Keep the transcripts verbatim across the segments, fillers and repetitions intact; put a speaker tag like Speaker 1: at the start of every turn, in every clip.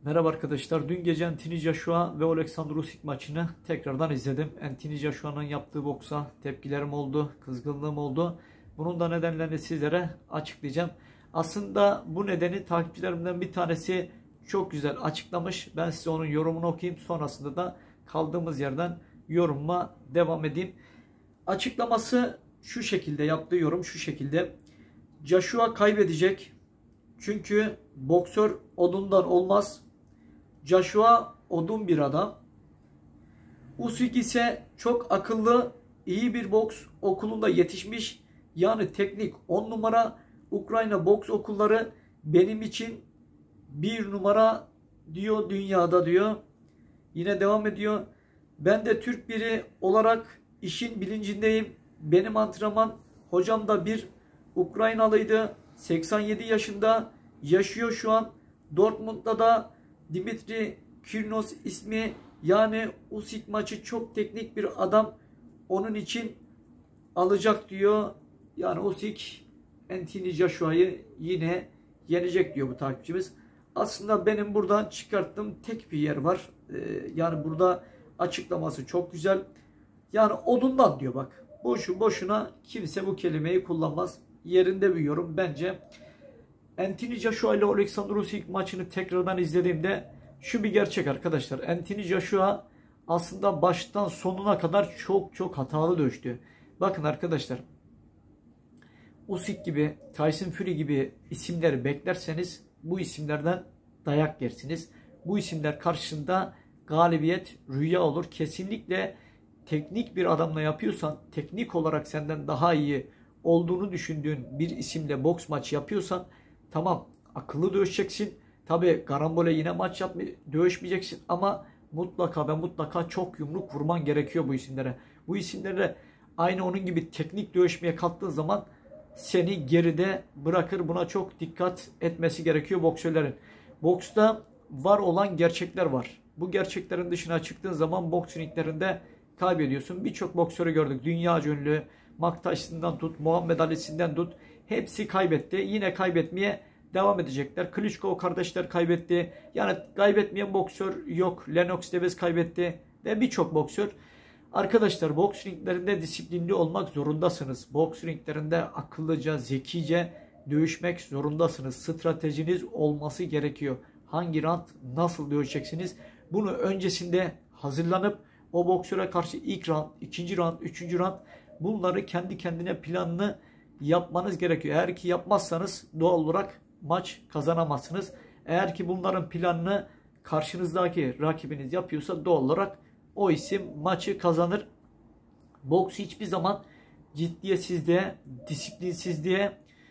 Speaker 1: Merhaba arkadaşlar. Dün gece Anthony Joshua ve Alexander Usyk maçını tekrardan izledim. Anthony Joshua'nın yaptığı boksa tepkilerim oldu, kızgınlığım oldu. Bunun da nedenlerini sizlere açıklayacağım. Aslında bu nedeni takipçilerimden bir tanesi çok güzel açıklamış. Ben size onun yorumunu okuyayım. Sonrasında da kaldığımız yerden yorumuma devam edeyim. Açıklaması şu şekilde, yaptığı yorum şu şekilde. Joshua kaybedecek. Çünkü boksör odundan olmaz. Joshua odun bir adam. Usyk ise çok akıllı, iyi bir boks okulunda yetişmiş. Yani teknik on numara. Ukrayna boks okulları benim için bir numara diyor dünyada diyor. Yine devam ediyor. Ben de Türk biri olarak işin bilincindeyim. Benim antrenman hocam da bir Ukraynalıydı. seksen yedi yaşında yaşıyor şu an. Dortmund'da da Dimitri Kirnos ismi, yani Usyk maçı çok teknik bir adam. Onun için alacak diyor. Yani Usyk Anthony Joshua'yı yine yenecek diyor bu takipçimiz. Aslında benim buradan çıkarttığım tek bir yer var. Ee, yani burada açıklaması çok güzel. Yani odundan diyor bak. Boşu boşuna kimse bu kelimeyi kullanmaz. Yerinde bir yorum bence. Anthony Joshua ile Alexander Usyk maçını tekrardan izlediğimde şu bir gerçek arkadaşlar. Anthony Joshua aslında baştan sonuna kadar çok çok hatalı dövüştü. Bakın arkadaşlar, Usyk gibi, Tyson Fury gibi isimleri beklerseniz bu isimlerden dayak yersiniz. Bu isimler karşısında galibiyet rüya olur. Kesinlikle teknik bir adamla yapıyorsan, teknik olarak senden daha iyi olduğunu düşündüğün bir isimle boks maçı yapıyorsan tamam, akıllı dövüşeceksin. Tabi karambole yine maç yapma, dövüşmeyeceksin ama mutlaka ve mutlaka çok yumruk vurman gerekiyor bu isimlere. Bu isimlere aynı onun gibi teknik dövüşmeye kalktığın zaman seni geride bırakır. Buna çok dikkat etmesi gerekiyor boksörlerin. Boksta var olan gerçekler var. Bu gerçeklerin dışına çıktığın zaman boks ringlerinde kaybediyorsun. Birçok boksörü gördük. Dünya ünlü Mike Tyson'dan tut, Muhammed Ali'sinden tut. Hepsi kaybetti. Yine kaybetmeye devam edecekler. Klitschko kardeşler kaybetti. Yani kaybetmeyen boksör yok. Lennox Lewis kaybetti. Ve birçok boksör. Arkadaşlar, boks ringlerinde disiplinli olmak zorundasınız. Boks ringlerinde akıllıca, zekice dövüşmek zorundasınız. Stratejiniz olması gerekiyor. Hangi round nasıl dövüşeceksiniz? Bunu öncesinde hazırlanıp o boksöre karşı ilk round, ikinci round, üçüncü round bunları kendi kendine planını yapmanız gerekiyor. Eğer ki yapmazsanız doğal olarak maç kazanamazsınız. Eğer ki bunların planını karşınızdaki rakibiniz yapıyorsa doğal olarak o isim maçı kazanır. Boks hiçbir zaman ciddiyetsizliğe, disiplinsizliğe,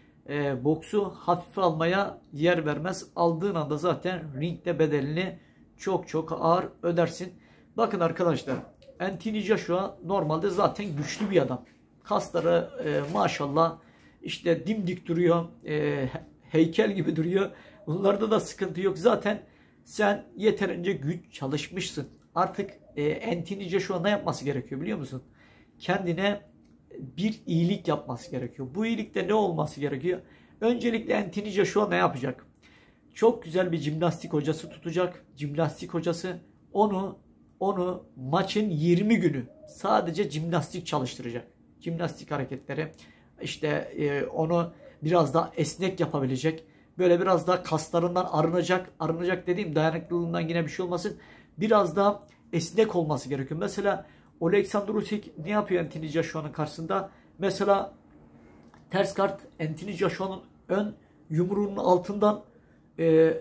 Speaker 1: e, boksu hafife almaya yer vermez. Aldığın anda zaten ringde bedelini çok çok ağır ödersin. Bakın arkadaşlar, Anthony Joshua normalde zaten güçlü bir adam. Kasları e, maşallah işte dimdik duruyor. E, heykel gibi duruyor. Bunlarda da sıkıntı yok. Zaten sen yeterince güç çalışmışsın. Artık e, Anthony Joshua ne yapması gerekiyor biliyor musun? Kendine bir iyilik yapması gerekiyor. Bu iyilikte ne olması gerekiyor? Öncelikle Anthony Joshua ne yapacak? Çok güzel bir jimnastik hocası tutacak. Jimnastik hocası onu onu maçın yirmi günü sadece jimnastik çalıştıracak. Jimnastik hareketleri, işte e, onu biraz daha esnek yapabilecek. Böyle biraz daha kaslarından arınacak. Arınacak dediğim dayanıklılığından yine bir şey olmasın. Biraz daha esnek olması gerekiyor. Mesela Alexander Usyk ne yapıyor Anthony Joshua'nın karşısında? Mesela ters kart, Anthony Joshua'nın ön yumruğunun altından e,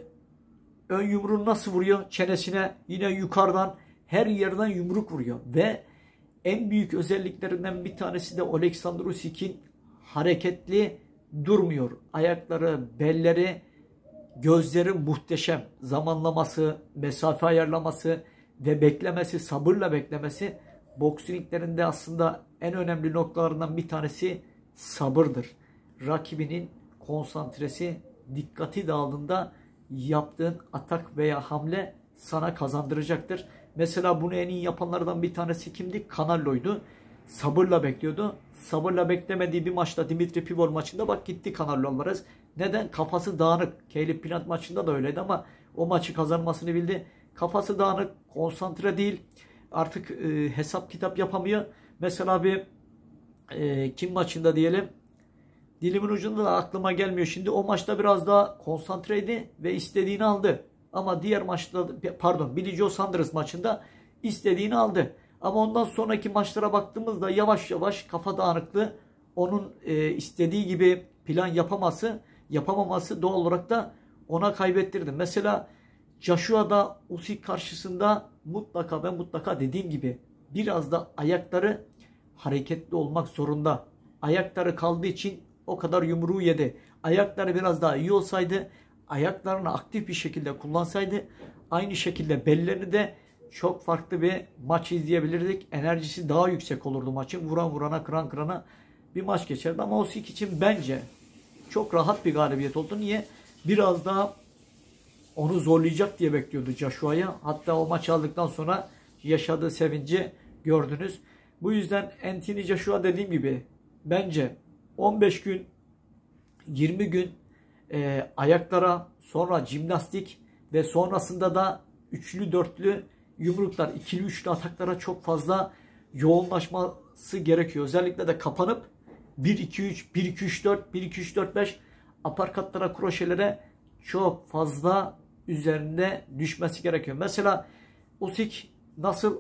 Speaker 1: ön yumruğunu nasıl vuruyor? Çenesine yine yukarıdan her yerden yumruk vuruyor. Ve en büyük özelliklerinden bir tanesi de Alexander Usyk'in hareketli durmuyor. Ayakları, belleri, gözleri muhteşem. Zamanlaması, mesafe ayarlaması ve beklemesi, sabırla beklemesi boks ringlerinde aslında en önemli noktalarından bir tanesi sabırdır. Rakibinin konsantresi, dikkati dağıldığında yaptığın atak veya hamle sana kazandıracaktır. Mesela bunu en iyi yapanlardan bir tanesi kimdi? Canelo'ydu. Sabırla bekliyordu. Sabırla beklemediği bir maçta, Dimitri Pivol maçında bak gitti Canelo Alvarez. Neden? Kafası dağınık. Caleb Plant maçında da öyleydi ama o maçı kazanmasını bildi. Kafası dağınık, konsantre değil. Artık e, hesap kitap yapamıyor. Mesela bir e, kim maçında diyelim, dilimin ucunda da aklıma gelmiyor. Şimdi o maçta biraz daha konsantreydi ve istediğini aldı. Ama diğer maçta, pardon, Billy Joe Saunders maçında istediğini aldı. Ama ondan sonraki maçlara baktığımızda yavaş yavaş kafa dağınıklığı, onun e, istediği gibi plan yapaması, yapamaması doğal olarak da ona kaybettirdi. Mesela Joshua'da Usyk karşısında mutlaka ve mutlaka dediğim gibi biraz da ayakları hareketli olmak zorunda. Ayakları kaldığı için o kadar yumruğu yedi. Ayakları biraz daha iyi olsaydı, ayaklarını aktif bir şekilde kullansaydı, aynı şekilde bellerini de çok farklı bir maç izleyebilirdik. Enerjisi daha yüksek olurdu maçın. Vuran vurana, kıran kırana bir maç geçerdi. Ama Usyk için bence çok rahat bir galibiyet oldu. Niye? Biraz daha onu zorlayacak diye bekliyordu Joshua'ya. Hatta o maçı aldıktan sonra yaşadığı sevinci gördünüz. Bu yüzden Anthony Joshua dediğim gibi bence on beş gün, yirmi gün e, ayaklara, sonra jimnastik ve sonrasında da üçlü dörtlü yumruklar, ikili üçlü ataklara çok fazla yoğunlaşması gerekiyor. Özellikle de kapanıp bir iki üç, bir iki üç dört, bir iki üç dört beş aparkatlara, kroşelere çok fazla üzerinde düşmesi gerekiyor. Mesela Usyk nasıl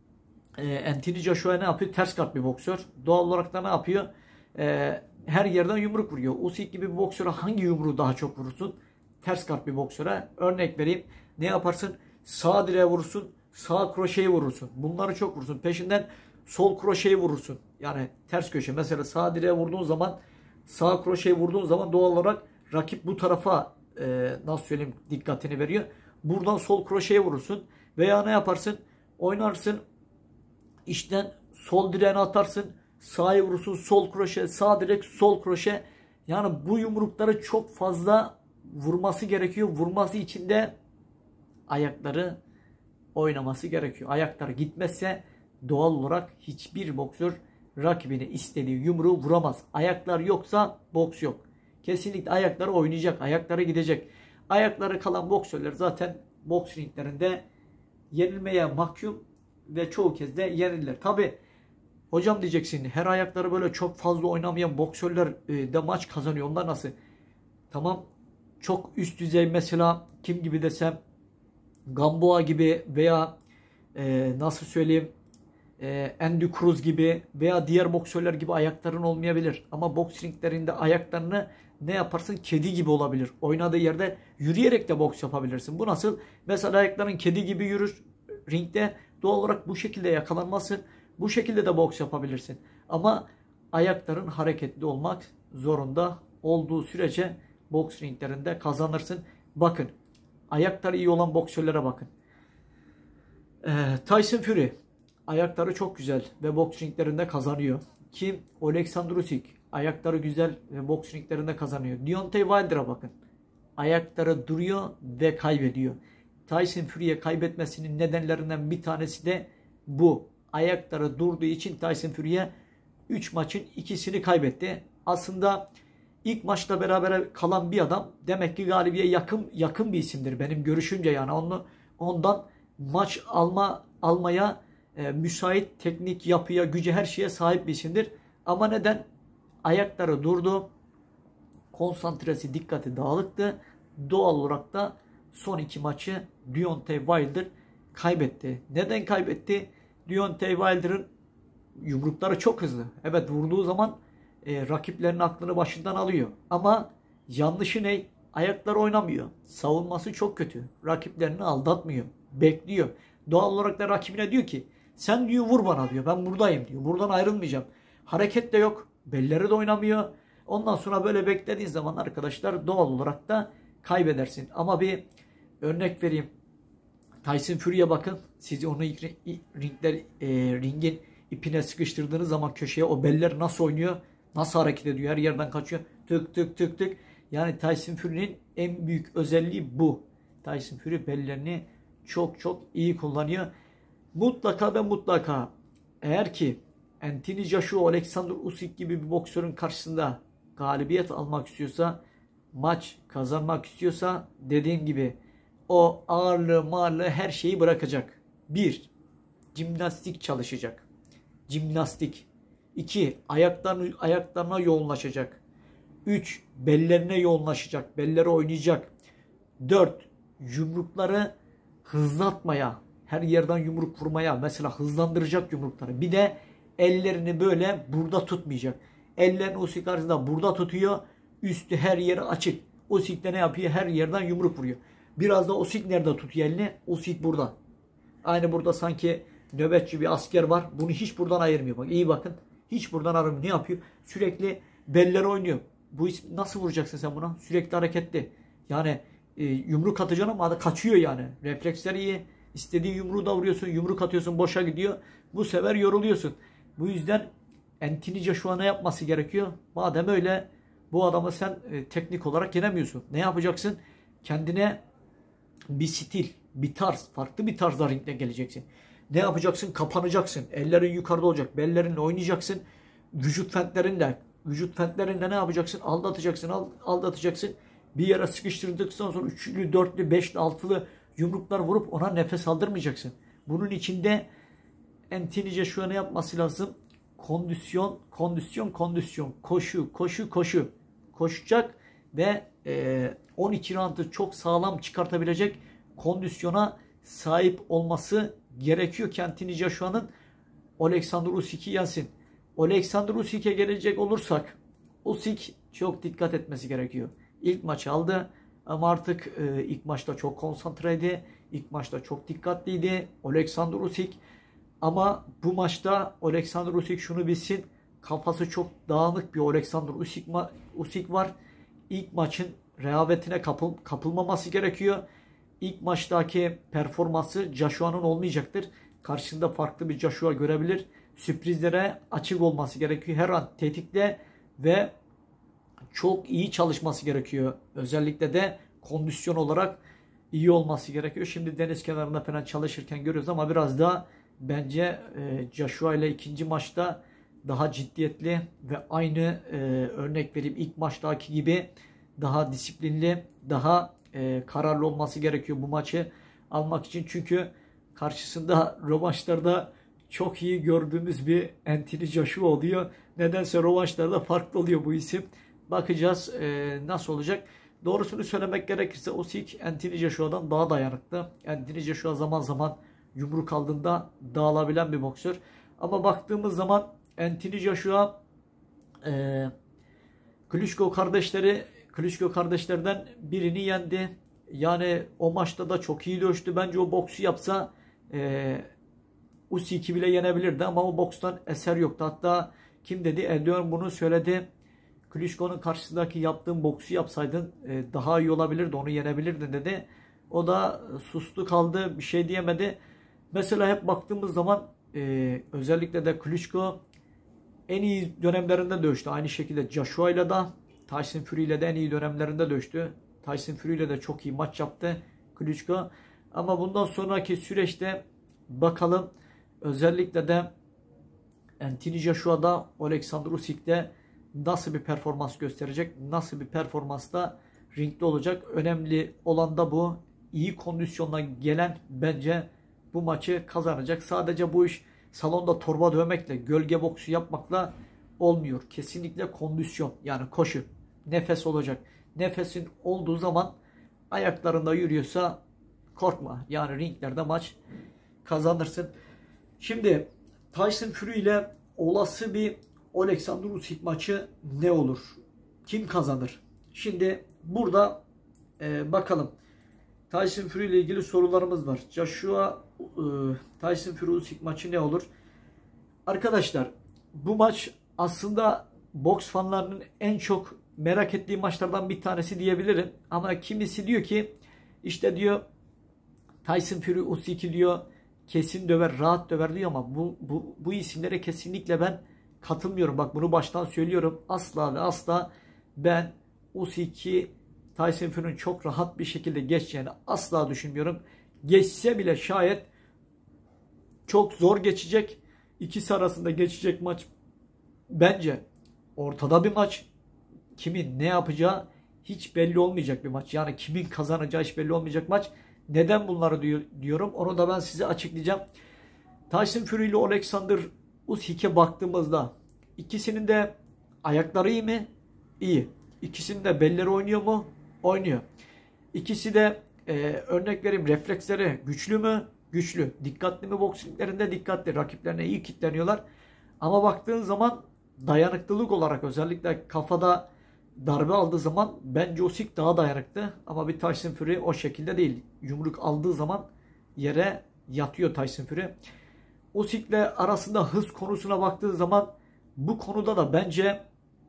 Speaker 1: e, Anthony Joshua ne yapıyor? Ters kart bir boksör. Doğal olarak da ne yapıyor? E, her yerden yumruk vuruyor. Usyk gibi bir boksöre hangi yumruğu daha çok vurursun? Ters kart bir boksöre. Örnek vereyim. Ne yaparsın? Sağ direğe vurursun. Sağ kroşeyi vurursun. Bunları çok vurursun. Peşinden sol kroşeyi vurursun. Yani ters köşe. Mesela sağ direğe vurduğun zaman, sağ kroşeyi vurduğun zaman doğal olarak rakip bu tarafa e, nasıl söyleyeyim dikkatini veriyor. Buradan sol kroşeye vurursun. Veya ne yaparsın? Oynarsın. İşten sol direğine atarsın. Sağa vurursun. Sol kroşe, sağ direk, sol kroşe. Yani bu yumrukları çok fazla vurması gerekiyor. Vurması için de ayakları oynaması gerekiyor. Ayakları gitmezse doğal olarak hiçbir boksör rakibine istediği yumruğu vuramaz. Ayaklar yoksa boks yok. Kesinlikle ayakları oynayacak. Ayakları gidecek. Ayakları kalan boksörler zaten boks ringlerinde yenilmeye mahkum ve çoğu kez de yenilirler. Tabi hocam diyeceksin, her ayakları böyle çok fazla oynamayan boksörler de maç kazanıyor. Onlar nasıl? Tamam, çok üst düzey mesela kim gibi desem, Gamboa gibi veya e, nasıl söyleyeyim e, Andy Cruz gibi veya diğer boksörler gibi ayakların olmayabilir. Ama boks ringlerinde ayaklarını ne yaparsın? Kedi gibi olabilir. Oynadığı yerde yürüyerek de boks yapabilirsin. Bu nasıl? Mesela ayakların kedi gibi yürür ringde. Doğal olarak bu şekilde yakalanmasın. Bu şekilde de boks yapabilirsin. Ama ayakların hareketli olmak zorunda olduğu sürece boks ringlerinde kazanırsın. Bakın, ayakları iyi olan boksörlere bakın. Ee, Tyson Fury ayakları çok güzel ve boks ringlerinde kazanıyor. Kim? Alexander Usyk ayakları güzel ve boks ringlerinde kazanıyor. Deontay Wilder'a bakın. Ayakları duruyor ve kaybediyor. Tyson Fury'ye kaybetmesinin nedenlerinden bir tanesi de bu. Ayakları durduğu için Tyson Fury'ye üç maçın ikisini kaybetti. Aslında ilk maçta beraber kalan bir adam demek ki galibiye yakın yakın bir isimdir benim görüşümce, yani onu ondan maç alma almaya e, müsait teknik yapıya, güce, her şeye sahip bir isimdir. Ama neden? Ayakları durdu. Konsantresi, dikkati dağılıktı. Doğal olarak da son iki maçı Deontay Wilder kaybetti. Neden kaybetti? Deontay Wilder'ın yumrukları çok hızlı. Evet, vurduğu zaman e, rakiplerinin aklını başından alıyor. Ama yanlışı ne? Ayakları oynamıyor. Savunması çok kötü. Rakiplerini aldatmıyor. Bekliyor. Doğal olarak da rakibine diyor ki sen diyor vur bana diyor. Ben buradayım diyor. Buradan ayrılmayacağım. Hareket de yok. Belleri de oynamıyor. Ondan sonra böyle beklediğin zaman arkadaşlar doğal olarak da kaybedersin. Ama bir örnek vereyim. Tyson Fury'ye bakın. Sizi onu ringler, e, ringin ipine sıkıştırdığınız zaman köşeye o beller nasıl oynuyor? Nasıl hareket ediyor? Her yerden kaçıyor. Tık tık tık tık. Yani Tyson Fury'nin en büyük özelliği bu. Tyson Fury bellerini çok çok iyi kullanıyor. Mutlaka ve mutlaka eğer ki Anthony Joshua, Alexander Usyk gibi bir boksörün karşısında galibiyet almak istiyorsa, maç kazanmak istiyorsa dediğim gibi o ağırlığı, mağırlığı, her şeyi bırakacak. Bir, jimnastik çalışacak. Jimnastik. İki, ayaklarını, ayaklarına yoğunlaşacak. Üç, bellerine yoğunlaşacak. Belleri oynayacak. Dört, yumrukları hızlatmaya, her yerden yumruk vurmaya, mesela hızlandıracak yumrukları. Bir de ellerini böyle burada tutmayacak. Ellerini Usyk karşısında burada tutuyor. Üstü her yeri açık. Usyk de ne yapıyor? Her yerden yumruk vuruyor. Biraz da Usyk nerede tutuyor elini? Usyk burada. Aynı burada sanki nöbetçi bir asker var. Bunu hiç buradan ayırmıyor. Bak iyi bakın. Hiç buradan ayırmıyor. Ne yapıyor? Sürekli belleri oynuyor. Bu nasıl vuracaksın sen buna? Sürekli hareketli. Yani e, yumruk atacaksın ama kaçıyor yani. Refleksleri iyi. İstediği yumruğu da vuruyorsun. Yumruk atıyorsun, boşa gidiyor. Bu sefer yoruluyorsun. Bu yüzden Anthony Joshua ne yapması gerekiyor? Madem öyle, bu adamı sen e, teknik olarak yenemiyorsun. Ne yapacaksın? Kendine bir stil, bir tarz, farklı bir tarzla ringde geleceksin. Ne yapacaksın? Kapanacaksın. Ellerin yukarıda olacak. Bellerinle oynayacaksın. Vücut fentlerinle, vücut fentlerinle ne yapacaksın? Aldatacaksın, aldatacaksın. Bir yere sıkıştırdıktan sonra üçlü, dörtlü, beşli, altılı yumruklar vurup ona nefes aldırmayacaksın. Bunun içinde Anthony Joshua ne yapması lazım? Kondisyon, kondisyon, kondisyon. Koşu, koşu, koşu. Koşacak ve e, on iki roundu çok sağlam çıkartabilecek kondisyona sahip olması gerekiyor ki Anthony Joshua'nın Alexander Usyk'i yensin. Alexander Usyk'e gelecek olursak, Usyk çok dikkat etmesi gerekiyor. İlk maçı aldı ama artık e, ilk maçta çok konsantreydi. İlk maçta çok dikkatliydi Alexander Usyk. Ama bu maçta Alexander Usyk şunu bilsin. Kafası çok dağınık bir Alexander Usyk, Usyk var. İlk maçın rehavetine kapıl, kapılmaması gerekiyor. İlk maçtaki performansı Joshua'nın olmayacaktır. Karşısında farklı bir Joshua görebilir. Sürprizlere açık olması gerekiyor. Her an tetikte ve çok iyi çalışması gerekiyor. Özellikle de kondisyon olarak iyi olması gerekiyor. Şimdi deniz kenarında falan çalışırken görüyoruz ama biraz daha bence e, Joshua ile ikinci maçta daha ciddiyetli ve aynı e, örnek vereyim ilk maçtaki gibi daha disiplinli, daha e, kararlı olması gerekiyor bu maçı almak için. Çünkü karşısında rövanşlarda çok iyi gördüğümüz bir Anthony Joshua oluyor. Nedense rövanşlarda farklı oluyor bu isim. Bakacağız e, nasıl olacak. Doğrusunu söylemek gerekirse Usyk Anthony Joshua'dan daha dayanıklı. Anthony Joshua zaman zaman yumruk aldığında dağılabilen bir boksör. Ama baktığımız zaman Anthony Joshua e, Klitschko kardeşleri Klitschko kardeşlerden birini yendi. Yani o maçta da çok iyi dövüştü. Bence o boksu yapsa e, Usyk'i bile yenebilirdi ama o bokstan eser yoktu. Hatta kim dedi? Eldion bunu söyledi. Klitschko'nun karşısındaki yaptığın boksu yapsaydın e, daha iyi olabilirdi. Onu yenebilirdin dedi. O da sustu kaldı. Bir şey diyemedi. Mesela hep baktığımız zaman e, özellikle de Klitschko en iyi dönemlerinde dövüştü. Aynı şekilde Joshua ile de Tyson Fury ile de en iyi dönemlerinde dövüştü. Tyson Fury ile de çok iyi maç yaptı Klitschko. Ama bundan sonraki süreçte bakalım özellikle de Anthony Joshua'da Alexander Usyk'te nasıl bir performans gösterecek? Nasıl bir performansla ringde olacak? Önemli olan da bu. İyi kondisyonla gelen bence bu maçı kazanacak. Sadece bu iş salonda torba dövmekle, gölge boksu yapmakla olmuyor. Kesinlikle kondisyon, yani koşu, nefes olacak. Nefesin olduğu zaman ayaklarında yürüyorsa korkma. Yani ringlerde maç kazanırsın. Şimdi Tyson Fury ile olası bir Alexander Usyk maçı ne olur? Kim kazanır? Şimdi burada e, bakalım. Tyson Fury ile ilgili sorularımız var. Joshua e, Tyson Fury Usyk maçı ne olur? Arkadaşlar bu maç aslında boks fanlarının en çok merak ettiği maçlardan bir tanesi diyebilirim. Ama kimisi diyor ki işte diyor Tyson Fury Usyk'i diyor kesin döver, rahat döver diyor ama bu, bu, bu isimlere kesinlikle ben katılmıyorum. Bak bunu baştan söylüyorum. Asla ve asla ben Usyk'i Tyson Fury'nin çok rahat bir şekilde geçeceğini asla düşünmüyorum. Geçse bile şayet çok zor geçecek. İkisi arasında geçecek maç bence ortada bir maç. Kimin ne yapacağı hiç belli olmayacak bir maç. Yani kimin kazanacağı hiç belli olmayacak maç. Neden bunları diyor, diyorum? Onu da ben size açıklayacağım. Tyson Fury ile Alexander Usyk'e baktığımızda ikisinin de ayakları iyi mi? İyi. İkisinin de belleri oynuyor mu? Oynuyor. İkisi de e, örnek vereyim, refleksleri güçlü mü? Güçlü. Dikkatli mi boksinglerinde? Dikkatli. Rakiplerine iyi kilitleniyorlar. Ama baktığın zaman dayanıklılık olarak, özellikle kafada darbe aldığı zaman bence Usyk daha dayanıklı. Ama bir Tyson Fury o şekilde değil. Yumruk aldığı zaman yere yatıyor Tyson Fury. Usyk'le arasında hız konusuna baktığın zaman bu konuda da bence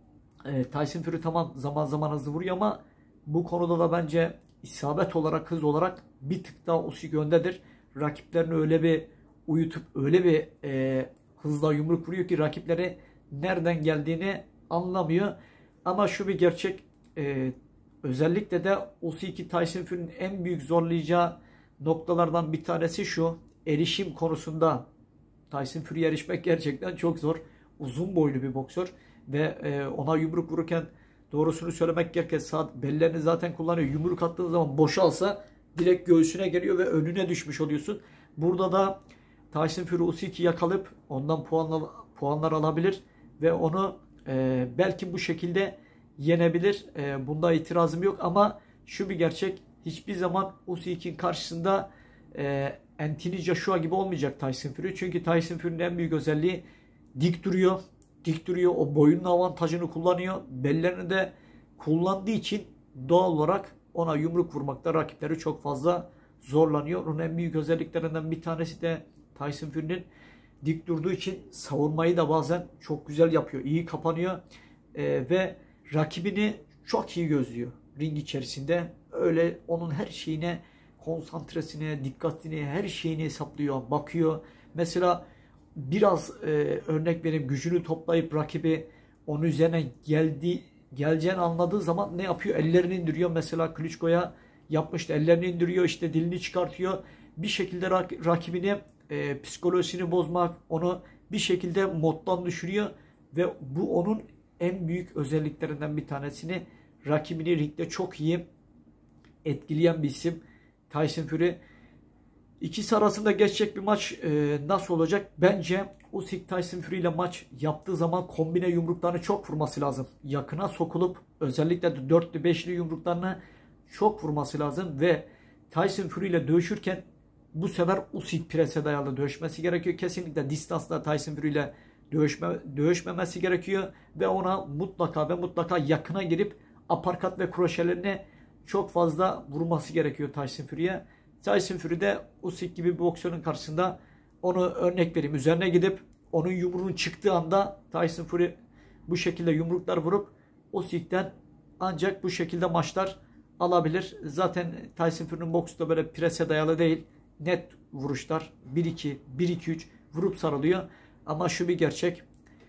Speaker 1: e, Tyson Fury tamam zaman zaman hızlı vuruyor ama bu konuda da bence isabet olarak, hız olarak bir tık daha Usyk öndedir. Rakiplerini öyle bir uyutup öyle bir e, hızla yumruk vuruyor ki rakipleri nereden geldiğini anlamıyor. Ama şu bir gerçek, e, özellikle de Usyk'i Tyson Fury'nin en büyük zorlayacağı noktalardan bir tanesi şu: erişim konusunda Tyson Fury'ye erişmek gerçekten çok zor. Uzun boylu bir boksör ve e, ona yumruk vururken, doğrusunu söylemek gerekirse, saat bellerini zaten kullanıyor. Yumruk attığın zaman boşalsa direkt göğsüne geliyor ve önüne düşmüş oluyorsun. Burada da Tyson Fury Usyk'i yakalayıp ondan puanlar, puanlar alabilir ve onu e, belki bu şekilde yenebilir. E, bunda itirazım yok ama şu bir gerçek: hiçbir zaman Usyk'in karşısında e, Anthony Joshua gibi olmayacak Tyson Fury. Çünkü Tyson Fury'nin en büyük özelliği dik duruyor. Dik duruyor. O boyunun avantajını kullanıyor. Bellerini de kullandığı için doğal olarak ona yumruk vurmakta rakipleri çok fazla zorlanıyor. Onun en büyük özelliklerinden bir tanesi de Tyson Fury'nin dik durduğu için savunmayı da bazen çok güzel yapıyor. İyi kapanıyor ee, ve rakibini çok iyi gözlüyor ring içerisinde. Öyle onun her şeyine, konsantresine, dikkatini, her şeyini hesaplıyor, bakıyor. Mesela biraz e, örnek vereyim, gücünü toplayıp rakibi onun üzerine geldi, geleceğini anladığı zaman ne yapıyor? Ellerini indiriyor. Mesela Klitschko'ya yapmıştı. Ellerini indiriyor, işte dilini çıkartıyor. Bir şekilde rak, rakibini e, psikolojisini bozmak, onu bir şekilde moddan düşürüyor ve bu onun en büyük özelliklerinden bir tanesini, rakibini ringde çok iyi etkileyen bir isim Tyson Fury. İkisi arasında geçecek bir maç e, nasıl olacak? Bence Usyk Tyson Fury ile maç yaptığı zaman kombine yumruklarını çok vurması lazım. Yakına sokulup özellikle de dörtlü beşli yumruklarını çok vurması lazım ve Tyson Fury ile dövüşürken bu sefer Usyk prese dayalı dövüşmesi gerekiyor. Kesinlikle distansla Tyson Fury ile dövüşme, dövüşmemesi gerekiyor ve ona mutlaka ve mutlaka yakına girip aparkat ve kroşelerini çok fazla vurması gerekiyor Tyson Fury'ye. Tyson Fury de Usyk gibi bir boksörün karşısında, onu örnek vereyim, üzerine gidip onun yumruğun çıktığı anda Tyson Fury bu şekilde yumruklar vurup Usyk'ten ancak bu şekilde maçlar alabilir. Zaten Tyson Fury'nin boksu da böyle prese dayalı değil. Net vuruşlar. bir iki, bir iki üç vurup sarılıyor. Ama şu bir gerçek: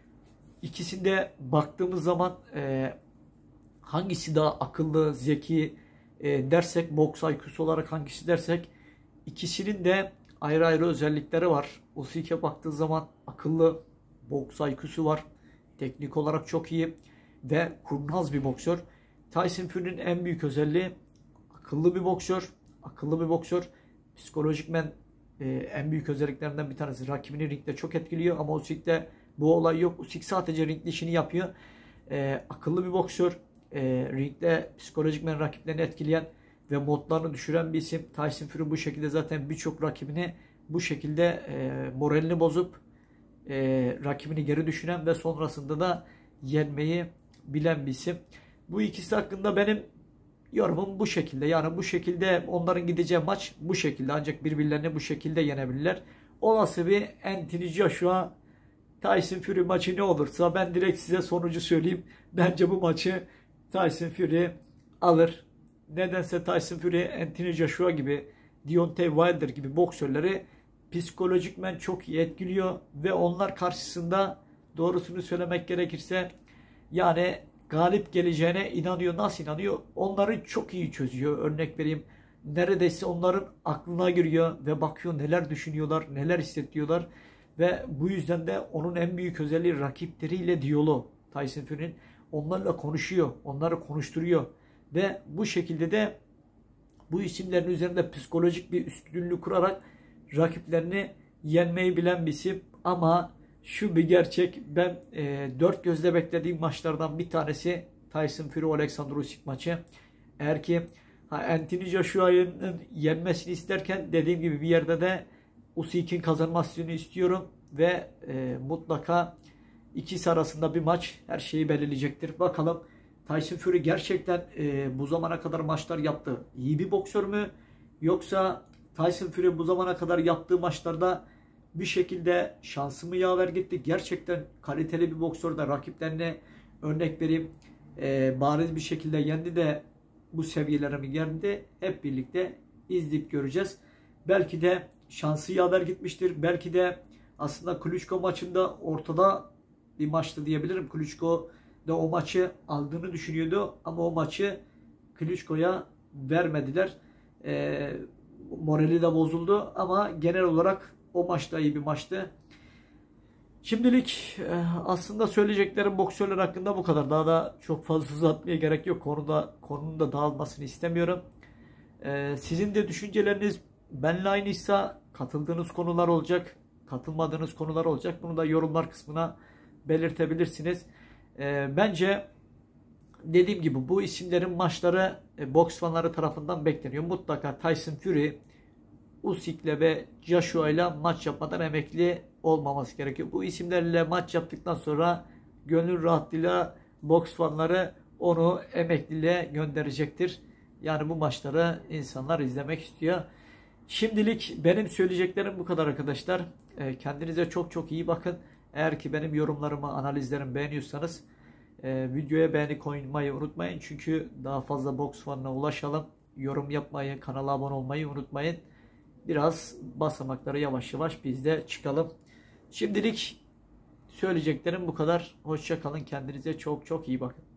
Speaker 1: İkisinde baktığımız zaman e, hangisi daha akıllı, zeki e, dersek, boks I Q'su olarak hangisi dersek, ikisinin de ayrı ayrı özellikleri var. Usyk'e baktığı zaman akıllı, boks I Q'su var. Teknik olarak çok iyi ve kurnaz bir boksör. Tyson Fury'nin en büyük özelliği akıllı bir boksör. Akıllı bir boksör. Psikolojikmen e, en büyük özelliklerinden bir tanesi. Rakibini ringde çok etkiliyor ama Usyk'te bu olay yok. Usyk sadece ringde işini yapıyor. E, akıllı bir boksör. E, ringde psikolojikmen rakiplerini etkileyen ve modlarını düşüren bir isim. Tyson Fury bu şekilde zaten birçok rakibini bu şekilde e, moralini bozup e, rakibini geri düşüren ve sonrasında da yenmeyi bilen bir isim. Bu ikisi hakkında benim yorumum bu şekilde. Yani bu şekilde onların gideceği maç bu şekilde. Ancak birbirlerini bu şekilde yenebilirler. Olası bir Anthony Joshua Tyson Fury maçı ne olursa ben direkt size sonucu söyleyeyim. Bence bu maçı Tyson Fury alır. Nedense Tyson Fury, Anthony Joshua gibi, Deontay Wilder gibi boksörleri psikolojikmen çok iyi etkiliyor ve onlar karşısında, doğrusunu söylemek gerekirse, yani galip geleceğine inanıyor. Nasıl inanıyor? Onları çok iyi çözüyor. Örnek vereyim, neredeyse onların aklına giriyor ve bakıyor neler düşünüyorlar, neler hissediyorlar ve bu yüzden de onun en büyük özelliği rakipleriyle diyaloğu. Tyson Fury'nin onlarla konuşuyor, onları konuşturuyor ve bu şekilde de bu isimlerin üzerinde psikolojik bir üstünlük kurarak rakiplerini yenmeyi bilen bir isim. Ama şu bir gerçek, ben e, dört gözle beklediğim maçlardan bir tanesi Tyson Fury-Alexander Usyk maçı. Eğer ki ha, Anthony Joshua'nın yenmesini isterken dediğim gibi bir yerde de Usyk'in kazanmasını istiyorum ve e, mutlaka ikisi arasında bir maç her şeyi belirleyecektir. Bakalım Tyson Fury gerçekten e, bu zamana kadar maçlar yaptı, İyi bir boksör mü? Yoksa Tyson Fury bu zamana kadar yaptığı maçlarda bir şekilde şansı mı yaver gitti? Gerçekten kaliteli bir boksör de rakiplerine örnek vereyim. E, bariz bir şekilde yendi de bu seviyelere mi geldi? Hep birlikte izleyip göreceğiz. Belki de şansı yaver gitmiştir. Belki de aslında Klitschko maçında ortada bir maçtı diyebilirim. Klitschko da o maçı aldığını düşünüyordu ama o maçı Klitschko'ya vermediler. E, morali de bozuldu ama genel olarak o maçta iyi bir maçtı. Şimdilik e, aslında söyleyeceklerim boksörler hakkında bu kadar. Daha da çok fazla uzatmaya gerek yok. Konuda, konunun da dağılmasını istemiyorum. E, sizin de düşünceleriniz benimle aynıysa katıldığınız konular olacak, katılmadığınız konular olacak. Bunu da yorumlar kısmına belirtebilirsiniz. E, bence dediğim gibi bu isimlerin maçları e, boks fanları tarafından bekleniyor. Mutlaka Tyson Fury, Usyk'le ve Joshua'yla maç yapmadan emekli olmaması gerekiyor. Bu isimlerle maç yaptıktan sonra gönül rahatlığıyla boks fanları onu emekliliğe gönderecektir. Yani bu maçları insanlar izlemek istiyor. Şimdilik benim söyleyeceklerim bu kadar arkadaşlar. Kendinize çok çok iyi bakın. Eğer ki benim yorumlarımı, analizlerimi beğeniyorsanız videoya beğeni koymayı unutmayın. Çünkü daha fazla boks fanına ulaşalım. Yorum yapmayı, kanala abone olmayı unutmayın. Biraz basamakları yavaş yavaş biz de çıkalım. Şimdilik söyleyeceklerim bu kadar. Hoşça kalın. Kendinize çok çok iyi bakın.